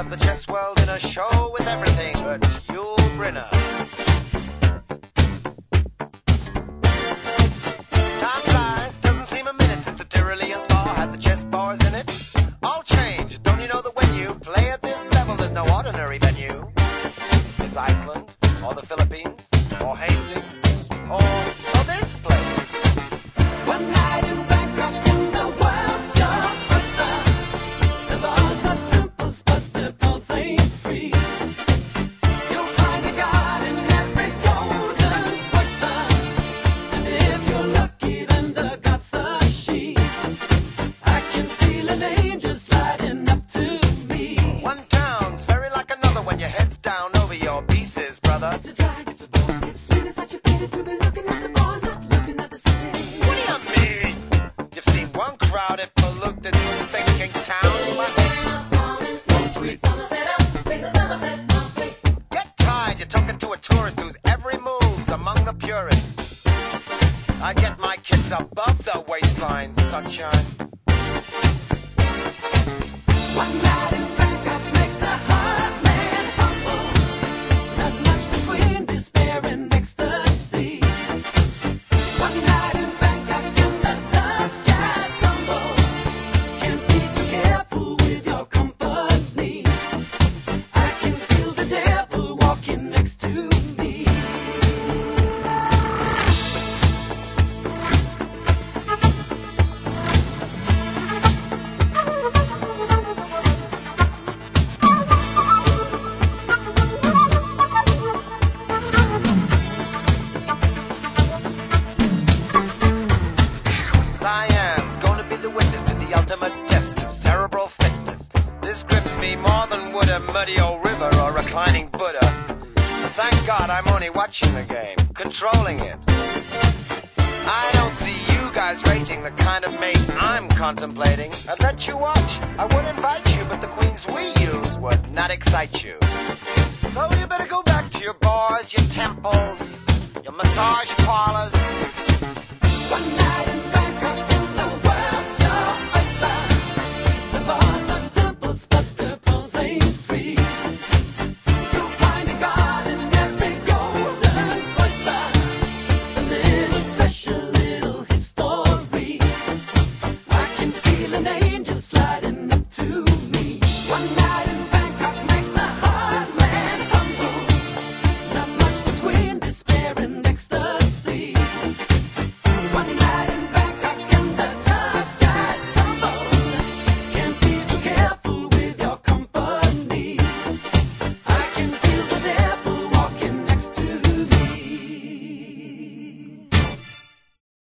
of the chess world in a show with everything but Yul Brynner. Time flies, doesn't seem a minute since the Tyrolean spa had the chess bars in it. All change, don't you know that when you play at this level, there's no ordinary venue? It's Iceland, or the Philippines, or Hastings, or this place. One night in Bangkok in the world's your buster. The bars are temples, but the pulse ain't free. You'll find a god in every golden oyster, and if you're lucky, then the god's a she. I can feel an angel sliding up to me. One town's very like another when your head's down over your pieces, brother. It's a drag, it's a bore, it's really such a pity to be looking at the bar, not looking at the city. What do you mean? You've seen one crowded, polluted, thinking town. Get tired, you're talking to a tourist whose every move's among the purists. I get my kids above the waistline, sunshine. One night in Bangkok makes the heart man humble. Not much between despair and ecstasy. One night in Bangkok and the tough guys stumble. Can't be too careful with your company. I can feel the devil walking next to me. Siam's gonna be the witness to the ultimate test of cerebral fitness. This grips me more than would a muddy old river or reclining Buddha. Thank God I'm only watching the game, controlling it. I don't see you guys rating the kind of mate I'm contemplating. I'd let you watch, I would invite you, but the queens we use would not excite you. So you better go back to your bars, your temples, your massage parlors. One night in Bangkok.